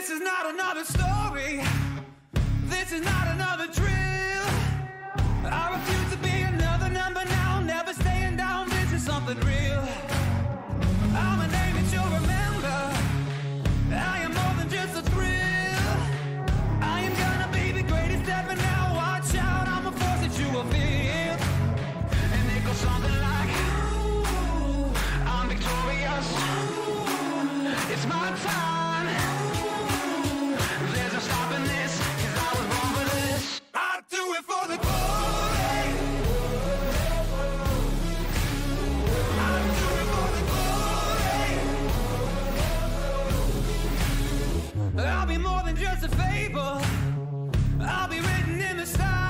This is not another story. This is not another drill. I refuse to be another number now. Never staying down. This is something real. I'm a name that you'll remember. I am more than just a thrill. I am gonna be the greatest ever now. Watch out, I'm a force that you will feel. And it goes something like, I'm victorious. It's my time. There's no stopping this, 'cause I was born for this. I do it for the glory. I do it for the glory. I'll be more than just a fable. I'll be written in the stars.